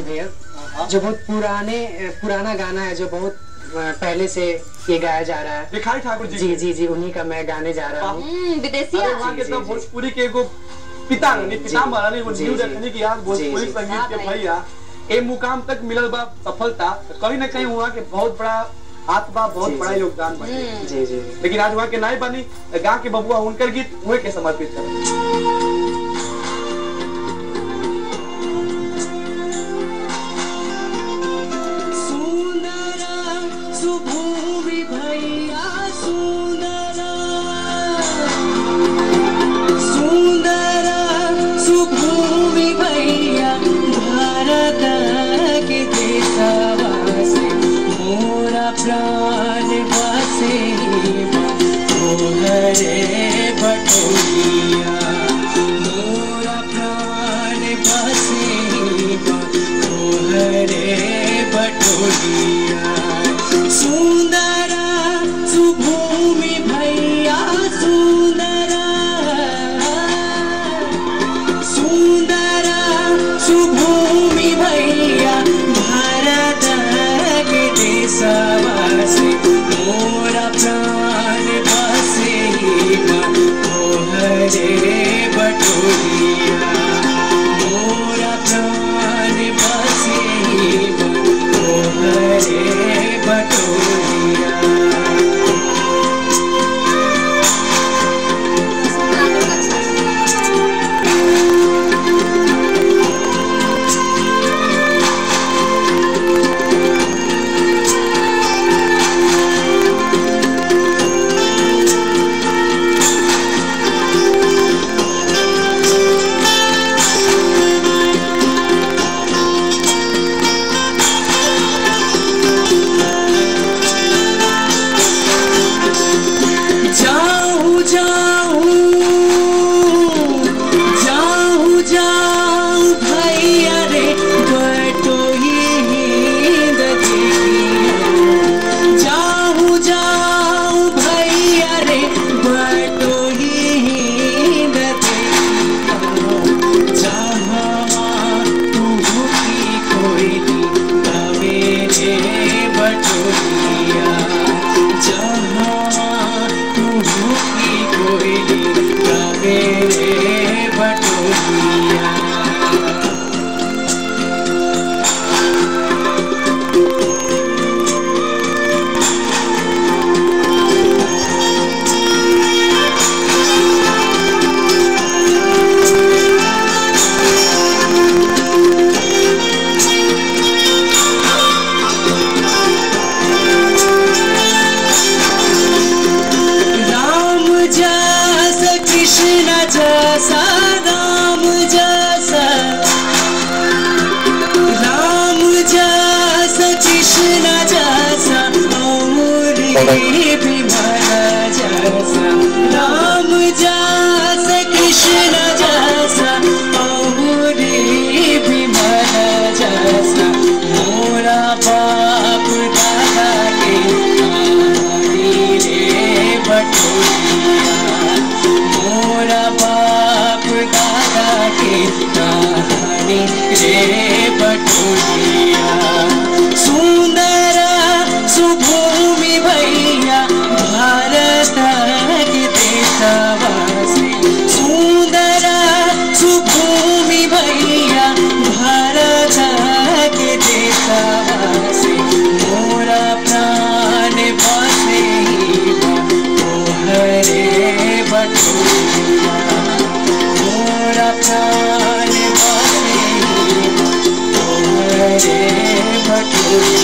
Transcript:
भैया, जो बहुत पुराना गाना है, जो बहुत पहले से ये गाया जा रहा है। भिखारी ठाकुर जी जी जी जी, उन्हीं का मैं गाने जा रहा हूँ। विदेशी वहाँ के तो भोजपुरी के एगो पिता नहीं पितामह नहीं, वो न्यू देखने की याद भोजपुरी संगीत के भैया ए मुकाम तक मिलल बा सफलता, कहीं ना कहीं हुआ के बहुत बड़ा हाथ बा, बहुत बड़ा योगदान बा। जी जी। लेकिन आज वहाँ के नाई बनी गाँव के बबुआ उनकर गीत हुए के समर्पित है। प्राण बसे मोहरे बटोलिया, मोरा प्राण बसे मोहरे बटोलिया। सुंदरा सुभूमि भैया सुंदरा, सुंदरा सुभूमि भैया भारत के देशवासी, मोरा प्राण बसे मोहरे बटोलिया, मोरा प्राण बसे मोहरे बटोलिया। बटोलिया।